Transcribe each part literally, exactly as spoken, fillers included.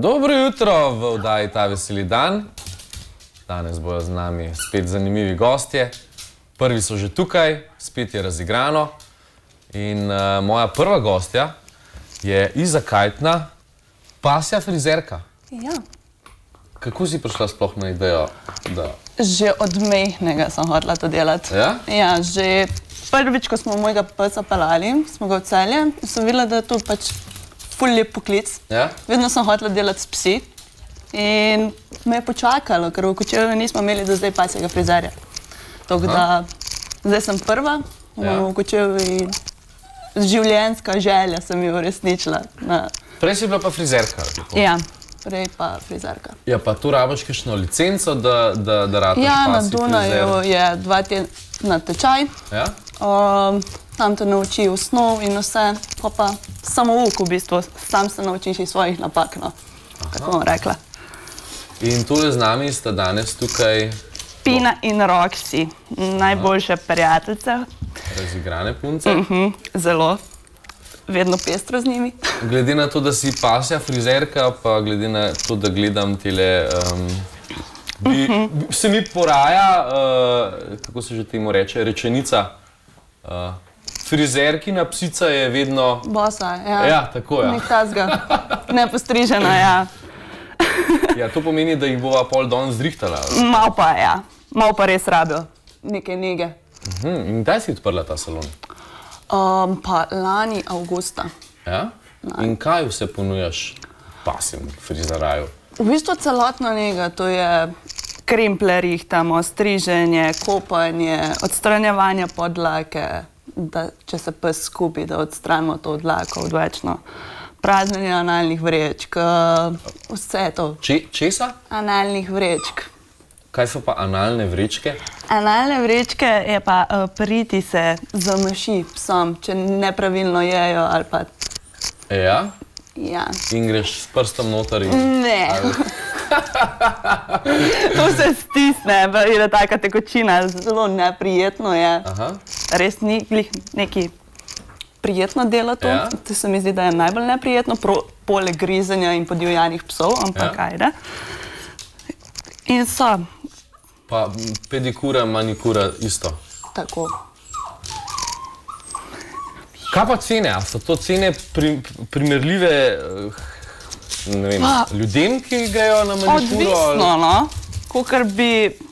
Dobro jutro v oddaji Ta veseli dan. Danes bojo z nami spet zanimivi gostje. Prvi so že tukaj, spet je razigrano. In uh, moja prva gostja je Iza Kajtna, pasja frizerka. Ja. Kako si prišla sploh na idejo, da... Že od mejhnega sem hotela to delati. Ja? Ja, že prvič, ko smo mojega psa pelali, smo ga v Celje, sem videla, da je to pač ful lep poklic. Ja? Vedno sem hotela delati s psi in me je počakalo, ker v Kočevju nismo imeli do zdaj pasjega frizerja. Tako da zdaj sem prva, imamo v Kočevju in življenjska želja sem jo uresničila. Prej si bila pa frizerka. Ja, prej pa frizerka. Ja, pa tu rabiš kakšno licenco, da rataš pasji frizer? Ja, na Dunaju je dva tedna tečaj. Ja? Tam te nauči osnov in vse, pa pa samouk v bistvu, sam se naučiš iz svojih napak, no, tako bom rekla. In tule z nami sta danes tukaj... Pina in Roxy, najboljše prijateljice. Razigrane punce? Zelo, vedno pestro z njimi. Glede na to, da si pasja frizerka, pa glede na to, da gledam tele... Se mi poraja, kako se že temu reče, rečenica, frizerkina psica je vedno... Bosa, ja. Ja, tako, ja. Nek tazga, nepostrižena, ja. Ja, to pomeni, da jih bova pol don zrihtala. Mal pa, ja. Mal pa res rabijo. Neke nege. In kdaj si odprla ta salon? Pa lani avgusta. Ja? In kaj vse ponujaš pasjem frizeraju? V bistvu celotno njega, to je kremple rihtamo, striženje, kopanje, odstranjevanje podlake, da če se pes skupi, da odstranimo to odlako odvečno. Praznjenje analnih vrečk, vse to. Česa? Analnih vrečk. Kaj so pa analne vrečke? Analne vrečke je pa priti se zameši psom, če nepravilno jejo ali pa... Ja? Ja. In greš s prstom noter in... Ne. To se stisne, je taka tekočina, zelo neprijetno je. Res ni neki prijetno delo to. To se mi zdi, da je najbolj neprijetno, poleg grizenja in podivjanih psov, ampak ajde. In so. Pa pedikura, manikura isto? Tako. Kaj pa cene? A so to cene primerljive ljudem, ki grejo na manikuro? Odvisno, no. Kakor bi...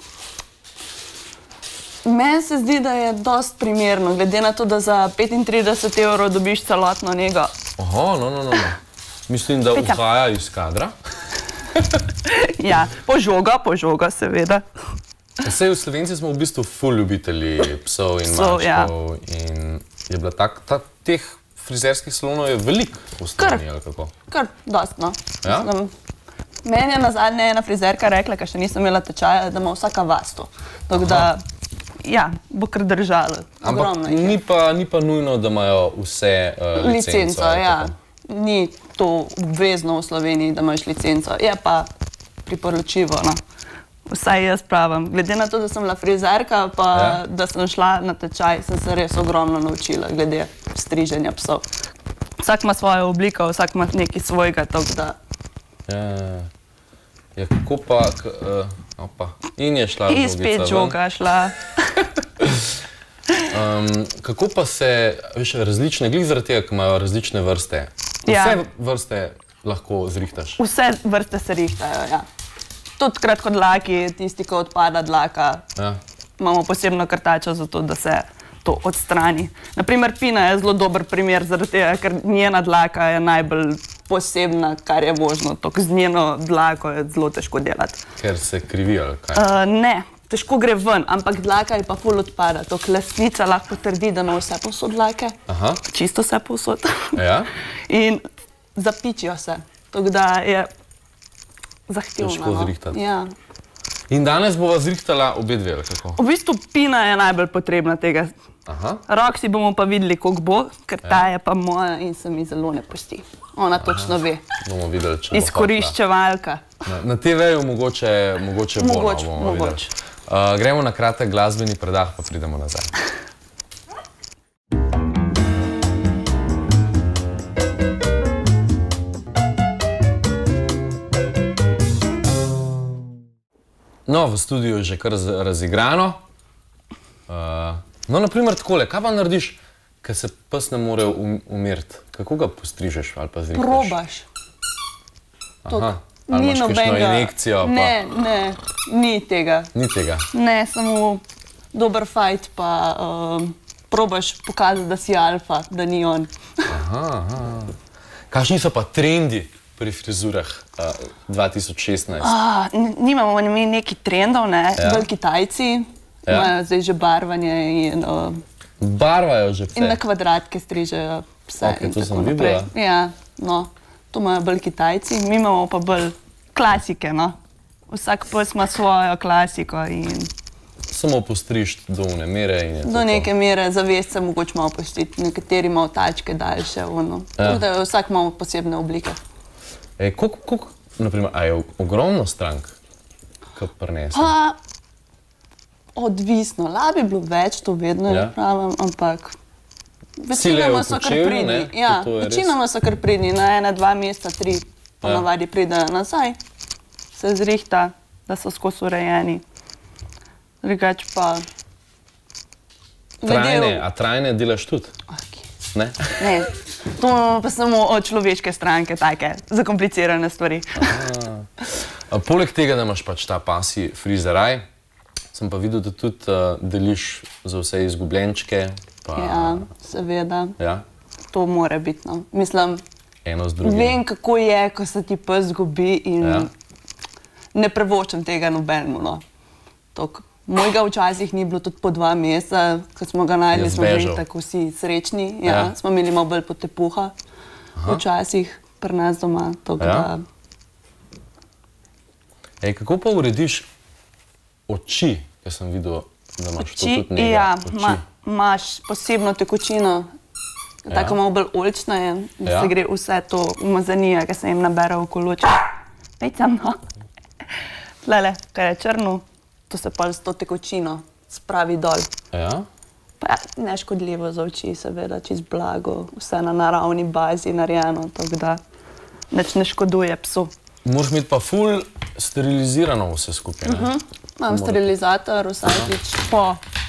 Meni se zdi, da je dost primerno, glede na to, da za petintrideset evrov dobiš celotno njega. Aha, no, no, no. Mislim, da vzhaja iz kadra. Ja, požoga, požoga seveda. Sej v Slovenci smo v bistvu ful ljubitelji psov in mačkov in je bila tak, teh frizerskih salonov je veliko v Sloveniji, ali kako? Kar dost, no. Ja? Meni je nazadnje ena frizerka rekla, ker še nisem imela tečaja, da ima vsaka vas to. Tako da, ja, bo kar držalo. Ampak ni pa nujno, da imajo vse licenco. Licenco, ja. Ni to obvezno v Sloveniji, da imaš licenco. Je pa priporočljivo, no. Vsaj jaz pravim. Glede na to, da sem bila frizerka, pa da sem šla na tečaj, sem se res ogromno naučila glede striženja psov. Vsak ima svojo obliko, vsak ima nekaj svojega, tako da... Ja, kako pa... Opa, in je šla žogica ven. In spet žoga šla. Kako pa se, veš, različne, glih zaradi tega, ko imajo različne vrste, vse vrste lahko zrihtaš? Vse vrste se rihtajo, ja. Tudi kratkodlaki, tisti, ko odpada dlaka, imamo posebno krtačo za to, da se to odstrani. Naprimer, Pina je zelo dober primer zaradi tega, ker njena dlaka je najbolj posebna, kar je možno. Z njeno dlako je zelo težko delati. Ker se krivi ali kaj? Ne, težko gre ven, ampak dlaka je pa ful odpada. Lastnica lahko trdi, da ima vse povsod dlake, čisto vse povsod. In zapičijo se, tako da je zahtevno. Težko zrihtati. Ja. In danes bova zrihtala obe dve, ali kako? V bistvu Pina je najbolj potrebna tega. Roxy bomo pa videli, koliko bo, ker ta je pa moja in se mi zelo ne pusti. Ona točno ve. Bomo videli, če bo hotla. Izkoriščevalka. Na te veju mogoče bo, bomo videli. Gremo na kratek glasbeni predah, pa pridemo nazaj. v studiu že kar razigrano. Uh, no, naprimer takole, kaj pa narediš, ker se pes ne more um, umiriti? Kako ga postrižeš ali pa zrihtaš? Probaš. Aha, ali imaš kakšno injekcijo? Pa... Ne, ne, ni tega. Ni tega? Ne, samo dober fajt pa um, probaš pokazati, da si alfa, da ni on. Aha, aha. Kakšni so pa trendi pri frizurah uh, dva tisoč šestnajst? Ah, nimamo mi neki trendov, ne? Ja. Bolj Kitajci ja. imajo zdaj že barvanje in... Uh, Barvajo že pse? In na kvadratke strižejo pse. Ok, to sem videla. Ja, no, to imajo bolj Kitajci, mi imamo pa bolj klasike, no. Vsak pes ima svojo klasiko in... Samo postrižiti do one mere in je to. Do neke mere, zavest se mogoče malo postiti, nekateri imajo tačke daljše, ono. Ja. Da vsak ima posebne oblike. Ej, koliko, koliko, naprimer, a je ogromno strank, kaj prinese? Pa, odvisno, la bi bilo več, to vedno ja. ne pravim, ampak večinoma so kar pridni. Ja, večinoma so kar pridni, na ena, dva meseca, tri, ponavadi ja. pridejo nazaj, se zrihta, da so skozi urejeni. Drugač pa... Trajne, a trajne delaš tudi? Okay. Ne? Ne, to pa samo od človeške stranke, take zakomplicirane stvari. A, poleg tega, da imaš pač ta pasji frizeraj, sem pa videl, da tudi uh, deliš za vse izgubljenčke. Pa... Ja, seveda. Ja? To mora biti, no. Mislim, eno z drugim. Vem, kako je, ko se ti pes zgubi in ja. ne prevočam tega nobenemu, no. Tok. Mojega včasih ni bilo tudi po dva meseca, ko smo ga najdli, smo bili tako vsi srečni. Ja, ja. Smo imeli malo bolj potepuha včasih pri nas doma. Ja. Da... Ej, kako pa urediš oči, ker sem videl, da imaš oči, to tudi nekaj ja, oči? Ja, imaš posebno tekočino, ja. tako malo bolj oljčna je, da ja. se gre vse to umazanija, ki se jim nabere okoli oči. Pej tam, no. Tlele, kar je črno. To se pa s to tekočino spravi dol. Ja? Pa neškodljivo za oči, seveda, čist blago, vse na naravni bazi narejeno, tako da nič ne škoduje psu. Moraš imeti pa ful sterilizirano vse skupaj, ne? Uh-huh. Imam sterilizator vsakič po,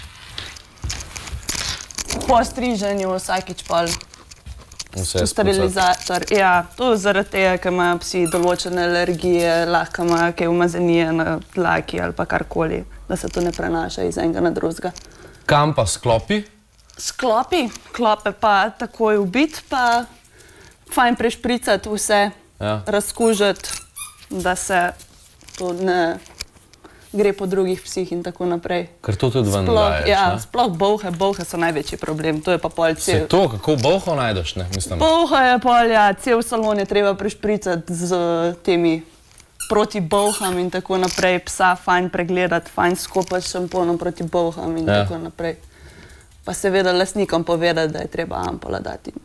po striženju, vsakič pol. Vse sterilizator, ja, to zaradi tega, ker imajo psi določene alergije, lahko imajo kaj umazanije na dlaki ali pa karkoli, da se to ne prenaša iz enega na drugega. Kam pa sklopi? Sklopi, klope pa takoj ubiti, pa fajn prešpricati vse, ja. razkužiti, da se to ne gre po drugih psih in tako naprej. Ker to tudi ven daješ, ja, ne? Sploh bolhe, bolhe so največji problem, to je pa pol cel. Se to, kako bolho najdeš, ne? Mislim. Bolha je pol, ja, cel salon je treba prešpricati z temi proti bolham in tako naprej, psa fajn pregledati, fajn skopati šamponom proti bolham in ja. tako naprej. Pa seveda lastnikom povedati, da je treba ampola dati.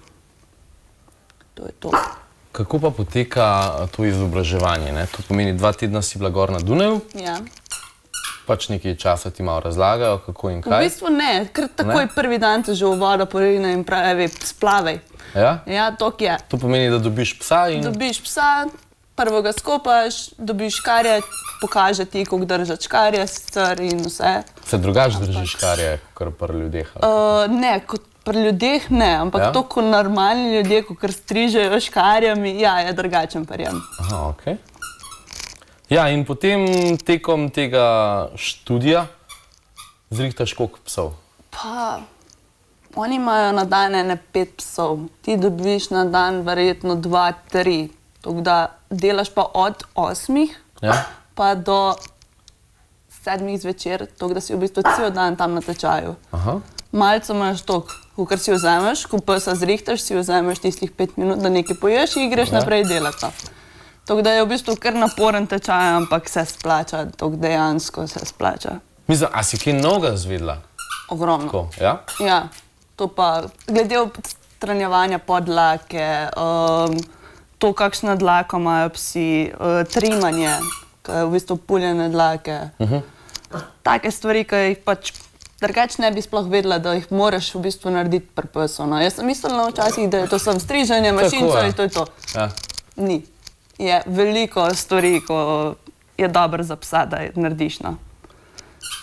To je to. Kako pa poteka to izobraževanje, ne? To pomeni, dva tedna si bila gor na Dunaju. Ja. Pač nekaj časa ti malo razlagajo, kako in kaj? V bistvu ne, ker takoj prvi dan te že v vodo porine in pravi splavej. Ja? Ja, tok je. To pomeni, da dobiš psa in... Dobiš psa, prvo ga skopaš, dobiš škarje, pokaže ti, kako držati škarje sicer in vse. Se drugače držiš škarje, kot pri ljudeh? Uh, ne, kot pri ljudeh ne, ampak ja? to, ko normalni ljudje, ko kar strižejo škarjami, ja, je drugačen prijem. Aha, okej. Okay. Ja, in potem tekom tega študija zrihtaš koliko psov? Pa, oni imajo na dan ene pet psov. Ti dobiš na dan verjetno dva, tri. Tako da delaš pa od osmih ja? pa do sedmih zvečer, tako da si v bistvu cel dan tam na tečaju. Aha. Malce imaš toliko, ko si vzameš, ko psa zrihtaš, si vzameš tistih pet minut, da nekaj poješ in greš ja. naprej delati. Tako da je v bistvu kar naporen tečaj, ampak se splača, tako dejansko se splača. Mislim, a si kaj novega zvedla? Ogromno. Tako, ja? Ja, to pa glede odstranjevanja podlake, um, to, kakšna dlaka imajo psi, uh, trimanje, v bistvu puljene dlake. Uh-huh. Take stvari, ki jih pač drugače ne bi sploh vedela, da jih moraš v bistvu narediti pri psu. No. Jaz sem mislila včasih, da je to samo striženje, mašinca in to je to. Ja. Ni. Je veliko stvari, ko je dobro za psa, da narediš. No.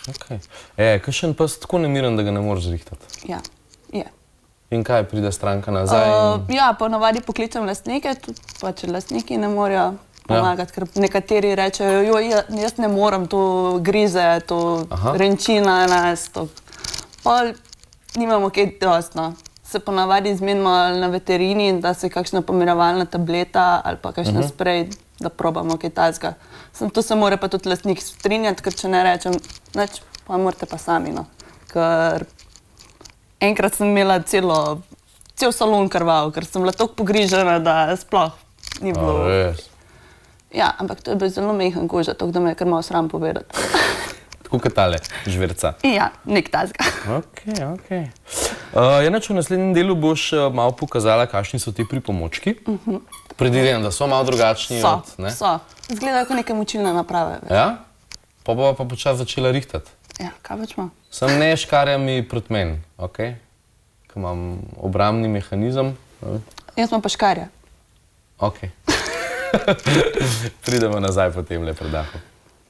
Okay. E, kakšen pes tako nemiren, da ga ne moreš zrihtati? Ja, je. In kaj pride stranka nazaj? Uh, in... Ja, ponavadi poklicam lastnike, tudi pa če lastniki ne morejo pomagati, ja. Ker nekateri rečejo, jo, jaz ne morem, to grize, to Aha. renčina nas, to... Pol nimamo kaj dostno. Se ponavadi zmenimo na veterini, da se kakšna pomirovalna tableta ali pa kakšna uh -huh. sprej, da probamo kaj tazga. Sem, to se mora pa tudi lastnik strinjati, ker če ne rečem, neč, pa morate pa sami, no. Ker enkrat sem imela celo, cel salon krval, ker sem bila toliko pogrižena, da sploh ni bilo. Oh, res. Ja, ampak to je bil zelo mehen koža, tako da me je kar malo sram povedati. Tako kot tale žverca. Ja, nek tazga. Ok, ok. Uh, Enač, v naslednjem delu boš uh, malo pokazala, kakšni so ti pripomočki. Uh -huh. Predvidevam, da so malo drugačni so, od... Ne? So, izgledajo kot neke močilne naprave. Veš. Ja? Pa bova pa počas začela rihtati. Ja, kaj pač ima? Sem ne škarjami proti meni, ok? Ko imam obrambni mehanizem. Jaz imam pa škarja. Ok. Pridemo nazaj po temle predahu.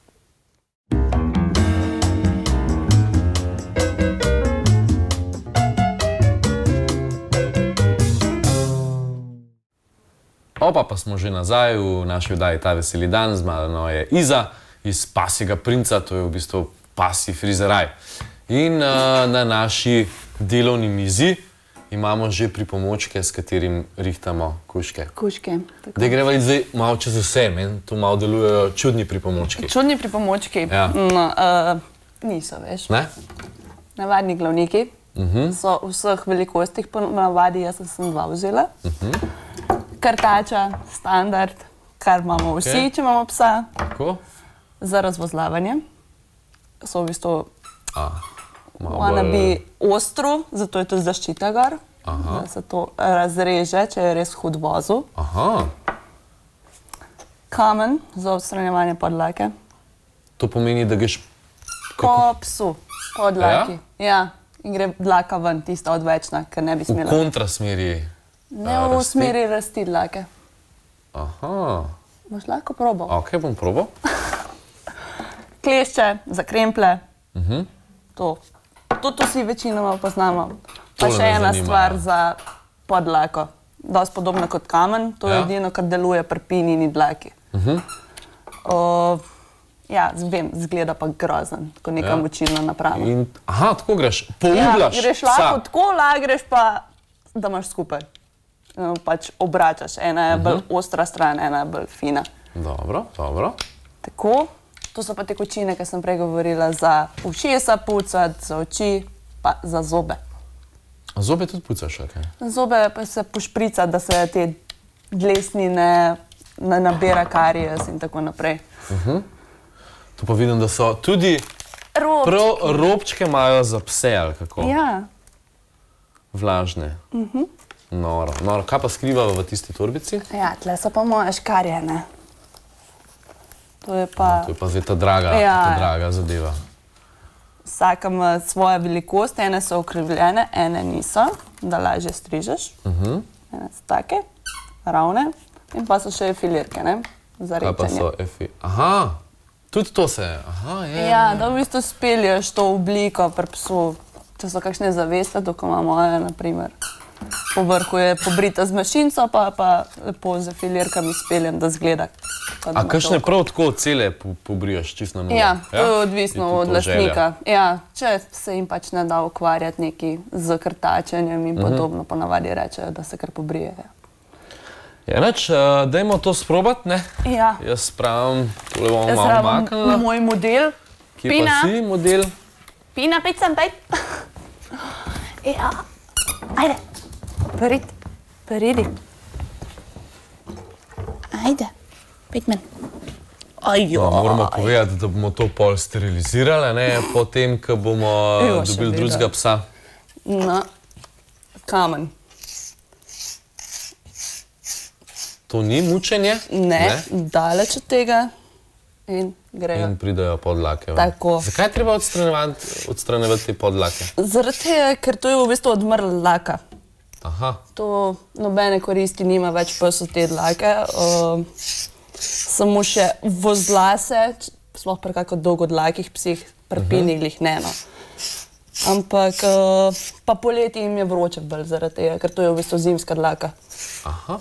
Opa, pa smo že nazaj v naši oddaji Ta veseli dan. Z mano je Iza iz Pasjega princa, to je v bistvu pasji frizeraj. In uh, na naši delovni mizi imamo že pripomočke, s katerim rihtamo kužke. Kužke. Da greva zdaj malo čez vse, meni tu malo delujejo čudni pripomočki. Čudni pripomočki? Ja. No, uh, niso, veš. Ne? Navadni glavniki uh -huh. so v vseh velikostih po navadi, jaz sem dva vzela. Uh -huh. Krtača, standard, kar imamo vsi, okay. če imamo psa. Tako? Za razvozlavanje. So v bistvu A, ona bolj... bi ostro, zato je to zaščita gor, Aha. da se to razreže, če je res hud vozu. Aha. Kamen za odstranjevanje podlake. To pomeni, da greš... Kako? Po psu, podlaki. Ja? Ja, in gre dlaka ven, tista odvečna, ker ne bi smela. V kontrasmeri. Ne v smeri rasti dlake. Aha. Boš lahko probal. Ok, bom probal. Klešče za kremple. Uh -huh. To. To, to si večinoma poznamo. Pa še ena stvar za podlako. Dosti podobna kot kamen. To je edino, kar deluje pri pinini dlaki. Uh -huh. uh, ja, vem, zgleda pa grozen, kot neka močilna naprava. In, aha, tako greš, pouglaš ja, greš lahko tako, lahko greš pa, da imaš skupaj. Pač obračaš. Ena je bolj ostra stran, ena je bolj fina. Dobro, dobro. Tako. To so pa te kočine, ki sem prej govorila, za ušesa pucati, za oči, pa za zobe. A zobe tudi pucaš, ok? Zobe pa se pošpricati, da se te dlesni ne, ne nabira karies in tako naprej. Uh -huh. To pa vidim, da so tudi robčke. Prav robčke imajo za pse, ali kako? Ja. Vlažne. Uh -huh. Noro, noro. Kaj pa skriva v tisti torbici? Ja, tle so pa moje škarje, ne? To je pa... No, to je pa zdaj ta draga, ja, ta draga zadeva. Vsaka ima svoje velikost, ene so okrivljene, ene niso, da lažje strižeš. Uh -huh. Ene so take, ravne, in pa so še efilirke, ne? Za rečenje. Kaj pa so efi... Aha, tudi to se... Aha, je. Ja, da v bistvu spelješ to obliko pri psu. Če so kakšne zaveste, tako ima moja, na primer. Po vrhu je pobrita z mašinco, pa pa lepo z efilirkami speljem, da zgleda. A kakšne prav tako cele pobriješ, čisto na novo? Ja, to je odvisno od lastnika. Ja, če se jim pač ne da ukvarjati neki z krtačenjem in podobno, ponavadi rečejo, da se kar pobrije. Enač, dajmo to sprobati, ne? Ja. Jaz pravim, tole bomo malo maknila. Moj model. Kje pa si model? Pina, pet sem pet. Ja, ajde. Pridi, pridi. Ajde, pet men. Ajo. Moramo povedati, da bomo to pol sterilizirali, ne? Potem, ko bomo dobili drugega psa. No, kamen. To ni mučenje? Ne, daleč od tega in grejo. In pridajo podlake. Tako. Zakaj je treba odstranjevati te podlake? Zaradi tega, ker to je v bistvu odmrla dlaka. Aha. To nobene koristi nima več pes od te dlake. Samo še vozlase, sploh pri kako dolgodlakih psih, pri piniglih ne, no. Ampak uh, pa poleti jim je vroče bolj zaradi tega, ker to je v bistvu zimska dlaka. Aha.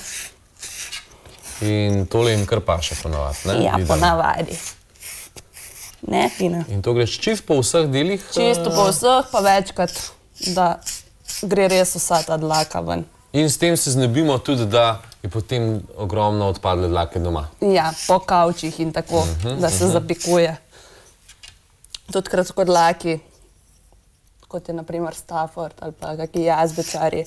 In tole jim kar paše ponavadi, ne? Ja, ponavadi. Ne, fina. In to greš čist po vseh delih? Čisto po vseh, pa večkrat, da gre res vsa ta dlaka ven. In s tem se znebimo tudi, da je potem ogromno odpadle dlake doma? Ja, po kavčih in tako, da se zapikuje. Tudi kratkodlaki, kot je na primer Stafford ali pa kaki jazbečari.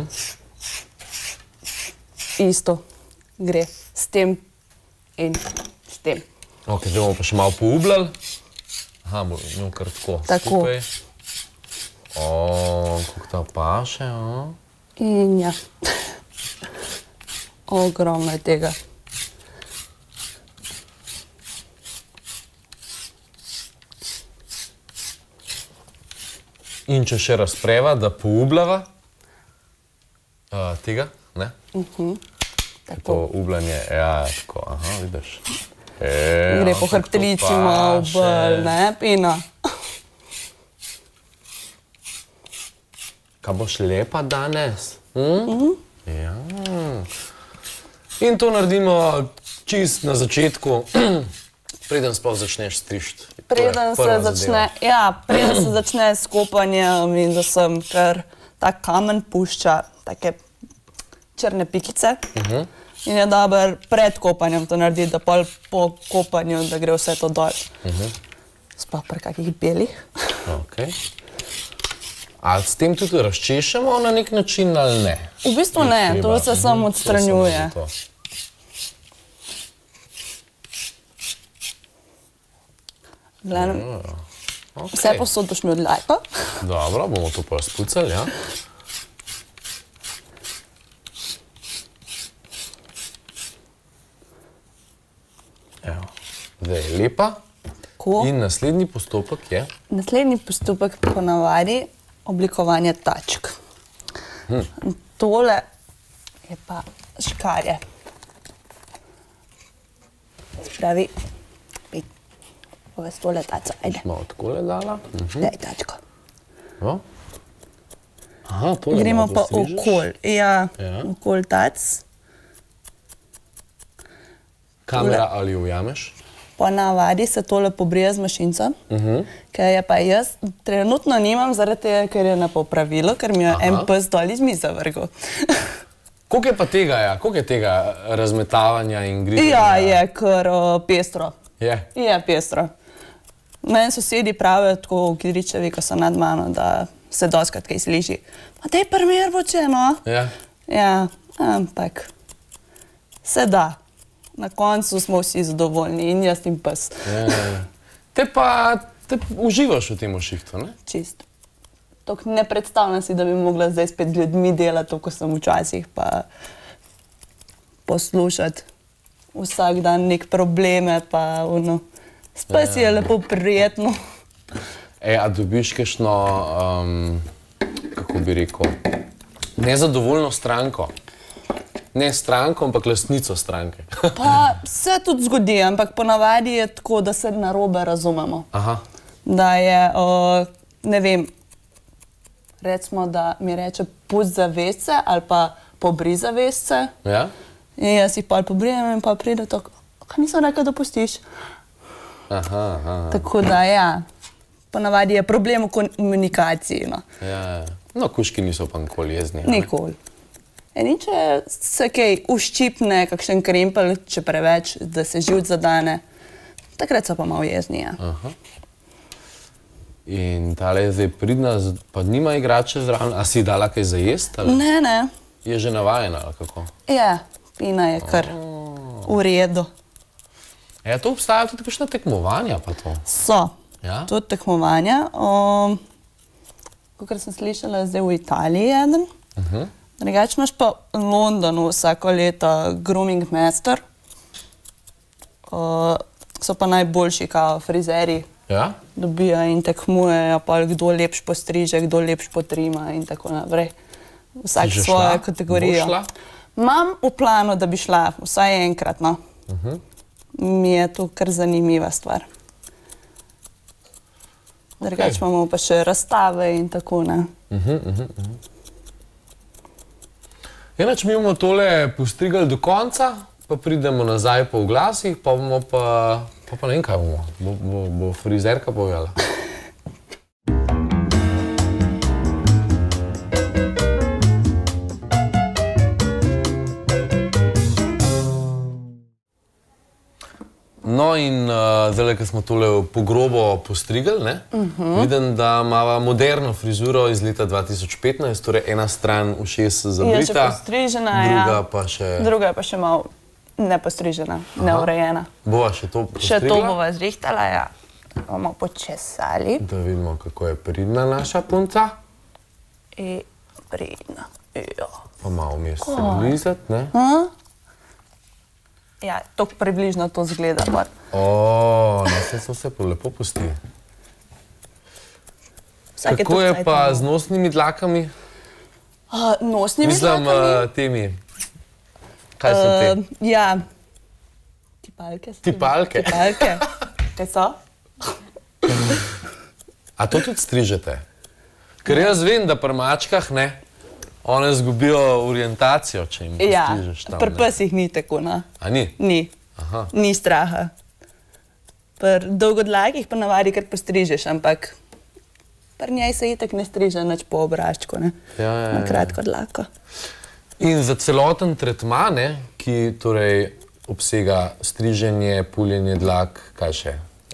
Isto gre s tem in s tem. Ok, zdaj bomo pa še malo poublali. Aha, bomo kar tako skupaj. O, kako ta paše, o. In ja, ogromno je tega. In če še razpreva, da poublava tega, ne? To ublanje, ja, tako, aha, vidiš. Gre po hrbtenici malo bolj, ne, Pina? Kaj boš lepa danes? Ja. In to naredimo čist na začetku, preden sploh začneš strišt. Preden se začne, ja, preden se začne s kopanjem in da sem, ker ta kamen pušča take črne pikice. In je dober pred kopanjem to narediti, da pol po kopanju, da gre vse to dol. Sploh pri kakih belih. Ok. Ali s tem tudi razčešemo na nek način ali ne? V bistvu ne, to se samo odstranjuje. Vse posod boš mi odlajko. Dobro, bomo to pa spucali, ja. Evo, zdaj je lepa. In naslednji postopek je? Naslednji postopek ponavadi oblikovanje tačk. Tole je pa škarje. Spravi, povez tole taco, ajde. Malo takole dala. Daj tačko. Aha, tole gremo malo pa postrižeš. okol, ja, okol tac. Kamera ali ujameš? Ponavadi se tole pobrije z mašinco, ker je pa jaz trenutno nimam zaradi tega, ker je na popravilu, ker mi je en pes dol iz mize vrgel. Koliko je pa tega, ja? Koliko je tega razmetavanja in grizanja? Ja, je kar pestro. Je? Je pestro. Meni sosedi pravijo tako v Kidričevi, ko so nad mano, da se doskrat kaj sliši. Ma daj primer bo če, no? Ja. Ja, ampak se da. Na koncu smo vsi zadovoljni in jaz in pes. Te pa uživaš v tem šihtu, ne? Čist. Tok ne predstavljam si, da bi mogla zdaj spet z ljudmi delati, ko sem včasih, pa poslušati vsak dan nek probleme, pa ono, spet si je lepo prijetno. E, a dobiš kakšno, kako bi rekel, nezadovoljno stranko? Ne stranko, ampak lastnico stranke. Pa se tudi zgodi, ampak ponavadi je tako, da se narobe razumemo. Da je, ne vem, recimo, da mi reče pusti zavesce ali pa pobri zavesce. Ja? In jaz jih pol pobrijem in pa pride tako, kaj nisem rekel, da pustiš. Aha, aha. Tako da, ja, ponavadi je problem v komunikaciji, no. Ja, no, kužki niso pa nikoli jezni. Nikoli. In če se kaj uščipne, kakšen krempel, če preveč, da se živc zadane, takrat so pa malo jezni, ja. In tale je zdaj pridna, pa nima igrače zraven, a si dala kaj za jest? Ne, ne. Je že navajena, ali kako? Ja, Pina je kar v redu. Ja, to obstajajo tudi kakšna tekmovanja pa to? So, tudi tekmovanja. Kakor sem slišala, zdaj v Italiji eden. Drugače imaš pa v Londonu vsako leto grooming master. So pa najboljši kao frizeri. Ja? Dobijo in tekmujejo, pa kdo lepš postriže, kdo lepš potrima in tako naprej. Vsak svojo kategorijo. Bo šla? Imam v planu, da bi šla, vsaj enkrat, no. Mi je to kar zanimiva stvar. Drugač imamo pa še razstave in tako, ne. Enač, mi bomo tole postrigali do konca, pa pridemo nazaj po oglasih, pa bomo pa, pa pa ne vem, kaj bomo. Bo, bo, bo frizerka povedala. No in uh, zdaj, ko smo tole pogrobo postrigali, ne, uh-huh. vidim, da imava moderno frizuro iz leta dva tisoč petnajst, torej ena stran ušes zabrita, je še postrižena, druga ja. pa še... Druga je pa še malo nepostrižena, Aha. neurejena. Bova še to postrigla? Še to bova zrihtala, ja. Bomo počesali. Da vidimo, kako je pridna naša punca. I pridna, ja. Pa malo vmes se blizati, ne? Uh? Ja, toliko približno to zgleda. O, no, se so se lepo pusti. Kako je pa z nosnimi dlakami? Uh, nosnimi Mislim, dlakami? Mislim, temi. Kaj so te? Uh, ja, tipalke. Tipalke? Tipalke. Kaj so? A to tudi strižete? Ker jaz vem, da pri mačkah, ne, one zgubijo orientacijo, če jim postrižeš tam. Ja, pri psih ni tako, no. A ni? Ni. Aha. Ni straha. Pri dolgodlakih pa navadi kar postrižeš, ampak pri njej se itak ne striže nič po obračku, ne. Ja, ja, ja. Na kratko dlako. In za celoten tretma, ne, ki torej obsega striženje, puljenje dlak, kaj še?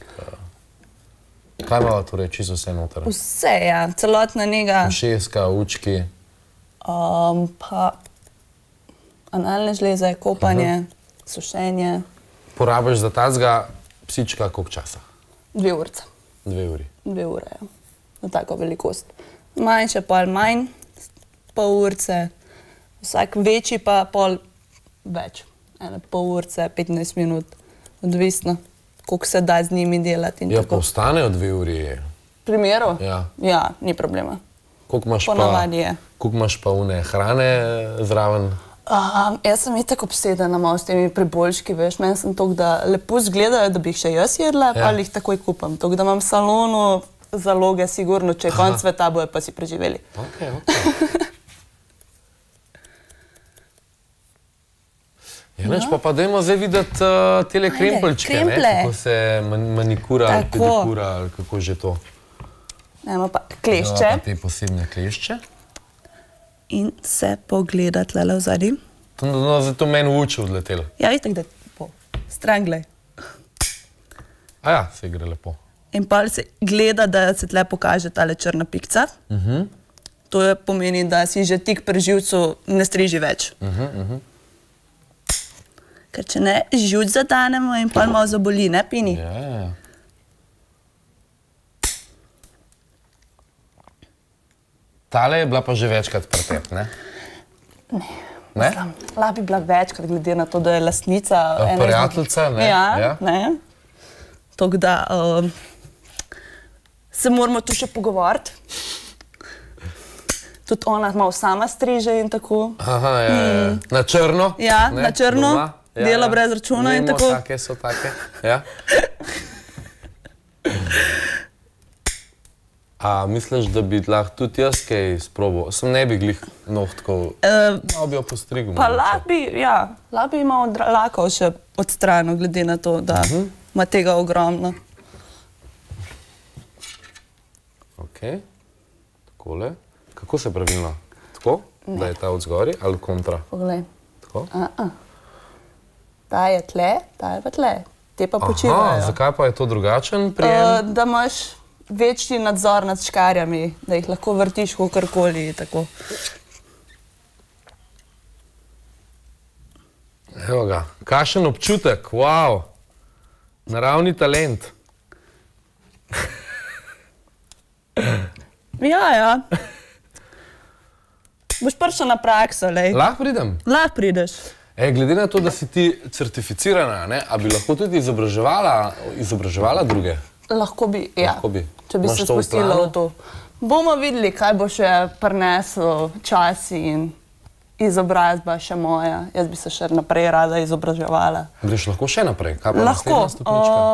Kaj imamo torej čisto vse noter? Vse, ja. Celotna njega. Ušeska, učki. Um, pa analne žleze, kopanje, uh-huh. sušenje. Porabiš za tazga psička koliko časa? Dve urce. Dve uri. Dve ure, ja. Na tako velikost. Manjše pol manj, pol urce. Vsak večji pa pol več. Ene pol urce, petnajst minut. Odvisno, koliko se da z njimi delati. Ja, pa ostanejo dve uri. Primeru? Ja. Ja, ni problema. Koliko imaš pa, je. koliko imaš pa une hrane zraven? Um, jaz sem itak obsedena malo s temi priboljški, veš, meni sem toliko, da lepo zgledajo, da bi jih še jaz jedla, ja. Pa jih takoj kupam. Toliko, da imam v salonu zaloge, sigurno, če je konc sveta, bojo pa si preživeli. Ok, ok. Jenač, pa pa dajmo zdaj videti uh, tele krempelčke, ne? Kako se man manikura ali pedikura ali kako že to. Dajmo pa klešče. Pa te posebne klešče. In se pogleda tlele v zadnji. No, zdaj to meni v uči odletelo. Ja, itak, da po stran glej. A ja, se gre lepo. In pa se gleda, da se tle pokaže tale črna pikca. Uh-huh. To je pomeni, da si že tik pri živcu ne striži več. Uh-huh, uh-huh. Ker če ne, živc zadanemo in pa malo zaboli, ne, Pini? Ja, ja. Tale je bila pa že večkrat pri tebi, ne? Ne. Ne? Lahko bi bila večkrat, glede na to, da je lastnica. Prijateljica, ne? Ja, ne. Tako da se moramo tu še pogovoriti. Tudi ona malo sama striže in tako. Aha, ja, ja. Na črno? Ja, na črno. Dela brez računa in tako. Vemo, take so take. Ja. A misliš, da bi lahko tudi jaz kaj sprobal? Sem ne bi glih nohtkov, malo bi jo postrigel. Pa lahko bi, ja, lahko bi malo lakov še odstrano, glede na to, da ima tega ogromno. Ok, takole. Kako se pravilno? Tako, da je ta od zgori ali kontra? Poglej. Tako? Ta je tle, ta je pa tle. Te pa počivajo. Aha, zakaj pa je to drugačen prijem? Da imaš večji nadzor nad škarjami, da jih lahko vrtiš kakorkoli. Evo ga, kakšen občutek, wow, naravni talent. Ja, ja. Boš prišel na prakso, lej. Lahko pridem? Lahko prideš. E, glede na to, da si ti certificirana, ne, a bi lahko tudi izobraževala, izobraževala druge? Lahko bi, ja. Lahko bi. Če bi se spustila v to. Bomo videli, kaj bo še prinesel čas in izobrazba še moja. Jaz bi se še naprej rada izobraževala. Greš lahko še naprej? Kaj pa lahko. naslednja stopnička?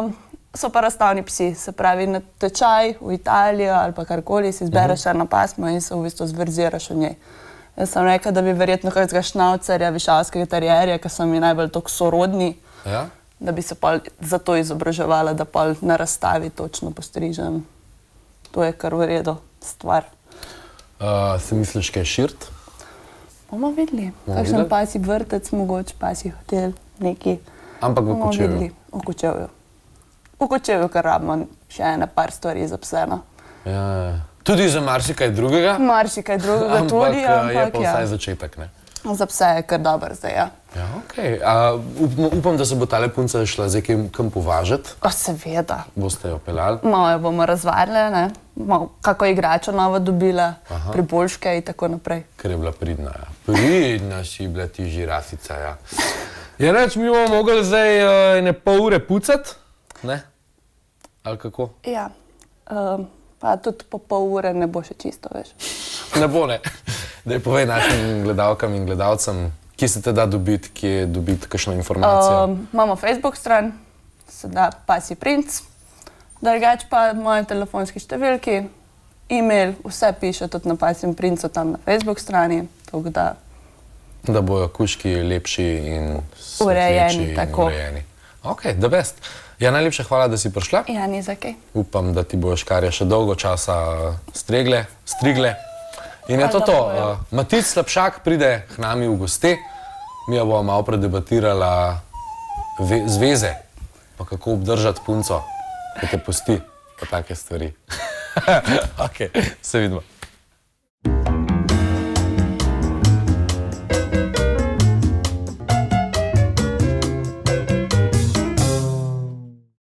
So pa razstavni psi, se pravi na tečaj v Italijo ali pa karkoli, si izbereš eno pasmo in se v bistvu zverziraš v njej. Jaz sem rekel, da bi verjetno kakega šnaucerja, višavskega terjerja, ki so mi najbolj toliko sorodni, Ja? da bi se pol zato izobraževala, da pol na razstavi točno postrižem. To je kar v redu stvar. Uh, se misliš, kaj je širt? Bomo videli. Bomo Kakšen videli? pasji vrtec, mogoče pasji hotel, neki. Ampak v Bomo Kočevju. videli. V Kočevju. V Kočevju, ker rabimo še ene par stvari za pse, no. Ja, ja. Tudi za marsikaj drugega, Marsikaj drugega ampak tudi, uh, je ampak pa ja. vsaj začetek, ne? Za pse je kar dober zdaj, ja. Ja, okej. A, up- Upam, da se bo tale punca šla zdaj kam, kam považati. O, seveda. Boste jo peljali. Malo jo bomo razvadile, ne. Malo kako igračo novo dobila, priboljške in tako naprej. Ker je bila pridna, ja. Pridna si bila ti žirafica, ja. Je reč, mi bomo mogli zdaj uh, ene pol ure pucati, ne? Ali kako? Ja. Um, pa tudi po pol ure ne bo še čisto, veš. Ne bo, ne. Daj povej našim gledalkam in gledalcem, kje se te da dobiti, kje dobiti kakšno informacijo. Um, imamo Facebook stran, se da Pasji princ, drugače pa moje telefonske številki, e-mail, vse piše tudi na Pasjem princu tam na Facebook strani, tako da Da bojo kužki lepši in Urejeni, svetleči in tako. urejeni. Ok, the best. Ja, najlepša hvala, da si prišla. ja, ni za kaj. Upam, da ti bojo škarje še dolgo časa stregle, strigle. In je to Hvala, to. da bojo. Uh, Matic Slapšak pride k nami v goste, mi jo bomo malo predebatirala ve zveze, pa kako obdržati punco, ko te pusti, pa take stvari. Ok, se vidimo.